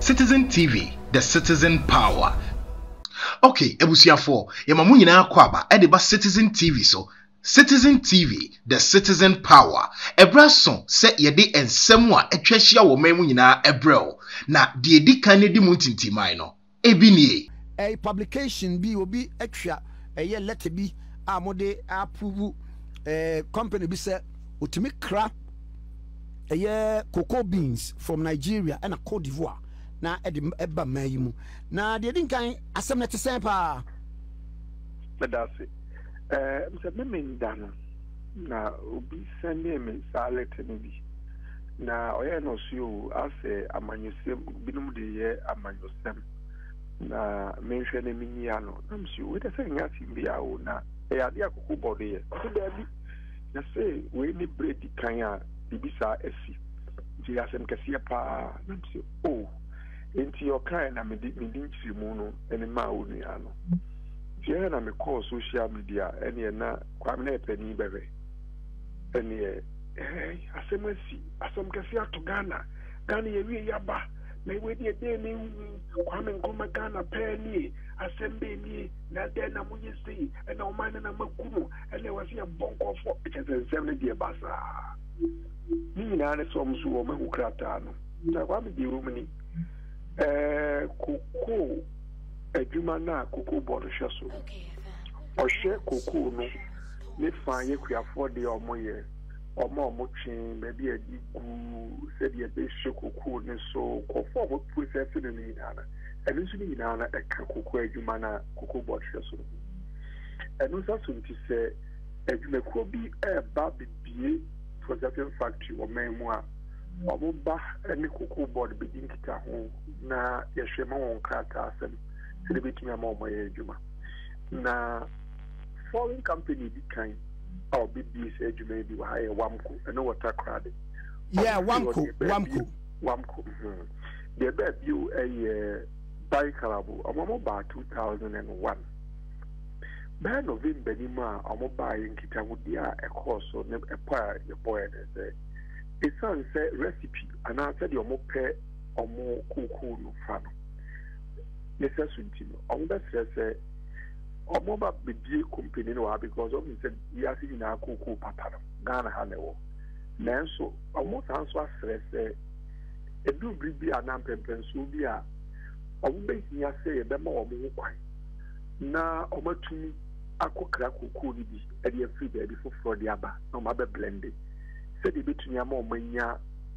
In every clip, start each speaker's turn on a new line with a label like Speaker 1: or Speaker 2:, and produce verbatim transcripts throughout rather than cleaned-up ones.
Speaker 1: Citizen T V, the citizen power. Okay, ebusiafo, yemamu nyina kwaba e de ba Citizen T V so. Citizen T V, the citizen power. Ebrason se yede ensemu a etwahia wo memu nyina ebrel. Na de edi kan ne di muntintimai no. Ebi nie.
Speaker 2: A publication bi obi etwa eye letter bi a mode approve eh company bi se otimi kra eye cocoa beans from Nigeria and Cote D'Ivoire. Na edi eba mayimu. Na de edi kan asem na tesen pa.
Speaker 3: Medase. Eh, mse meme ndana na obi sende me salete no bi na oye no so ase amanyosem binum de ye amanyosem na menhwe na minia no na msi we de se nya timbia o na e ade akoko bode ye so da bi na se we ni bread kan a bibisa esi ji asem kase pa na msi o enti o kan na me di me di nchirimu no ene ma o nua no Jena na me call social media ene na kwame na epani bebe ene eh asemasi asem kase ato Ghana Ghana ye wi yaba na we die de ni kwame nkoma Ghana pani asembe ni na de na munye sei ene o man na makumu ene wasi ya bonko fo ekesensem ne die basa ni na ne so msu o mahu krata no na kwame di rumni eh kuku adwuma na cocoa board hweso ohwe cocoa no ne fan ye kuafo de omoye omo omo twin be bi adigu se de be hwe cocoa ne so kofo mo process ne ni na enu so ni na na eka cocoa adwuma na cocoa board hweso enu so so nti se adwuma ko bi e ba bibie processing factory o memu a omo ba ne cocoa board be dinkita ho na ye hwe ma won krata asem celebrate me among my juma. Na foreign company be kind or be this ejuma be higher wamko and no water crowd.
Speaker 2: Yeah, wamko, wamko,
Speaker 3: wamko. The bed you a buy calabu or mobile two thousand and one. Ban of in Benima or mobile in Kitamudia a course or a pair your boy and say it's an say recipe and I said your more pay or more cool no fun. Necessity. On that says, or mobile be company no because of said we are seeing our cocoa pattern. Ghana Hanewo. Nanso, almost answer stress. A do be an ampen so be a always near say a demo or more quite. Na over to me, I could crack cocoa be at your free baby for the abba, no matter blended. Said the between your more mania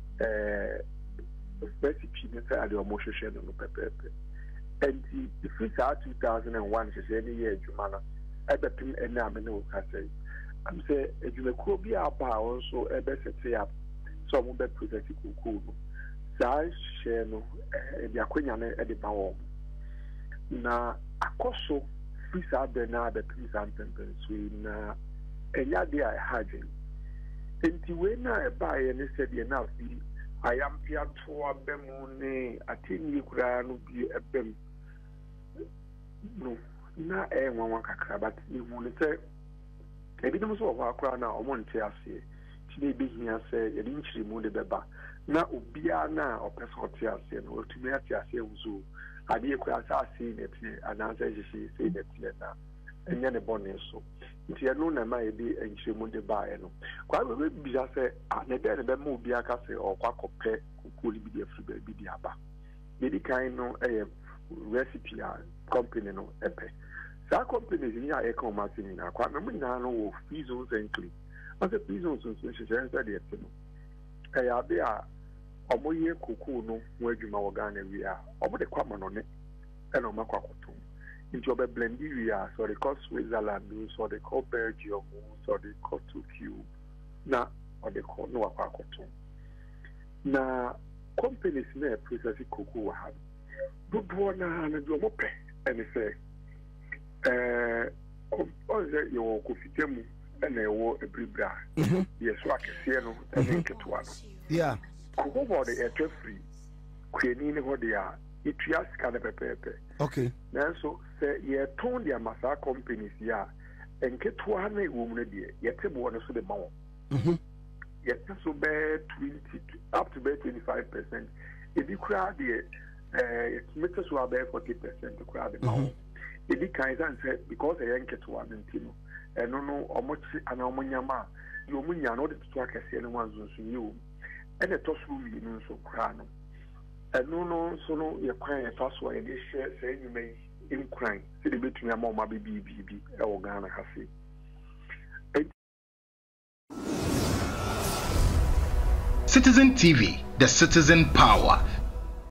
Speaker 3: recipe inside your motion no pepper. And the first are two thousand and one is any year, Jumana. I bet him and now I say. I'm saying, you may cool be our power also a better say up. Some of the process cool. Size, share no, and the Aquinian at the power. Now, a coso, free out there now the peace and tempers in a yard I had him. And when I buy and said enough, I am Pian to a bemone, a tin you could be a bem. No, na eh one kakra but you want to say ebi dem so wa akra na omo nte ase ti na ebi hia say e din chiri mu de beba na obia na opese ote ase no otumi ate ase wuzo ade e kwa ase ne ti anansa hihie say ne ti na enye ne bone so nti eno na ma ebi enchiri mu de ba e no kwa be bi ja say ah ne de ne be ma obia ka say okwa kope kokoli bi de afri ba bi di aba be di kan no eh recipe a company no epe sa company ni ya e come martin na kwa me na no wo fees enclave as a fees on so so share that the no e ya be a omoye koku no wo adwuma wo Ghana wi a omo de kwama no ne e no makwa koto nti obe blend wi a so the cost Switzerland so the call Belgium so the cost Turkey na o de ko no akwa koto na companies na process koku wa ha do na na do mo pe and say eh o ze yo ko fitemu na e wo ebribra yes wa kese no e nketwa no
Speaker 2: yeah
Speaker 3: ko bo de e free kwani ne ho de a etua sika na pepepe
Speaker 2: okay
Speaker 3: na so say ye ton dia masa companies ya nketwa na e wo mu ne de ye tebo no so de mawo mhm ye so be twenty up to be twenty-five percent e bi kura de eh it so about forty percent crowd now the kind and say because I ain't get one and and no no or much and omonyama you munya no the to akase no one so you and the toss room you so crown and no no so no you crying fast way they share say you may in crying see the between your mama baby baby or Ghana cafe.
Speaker 1: Citizen T V, the citizen power.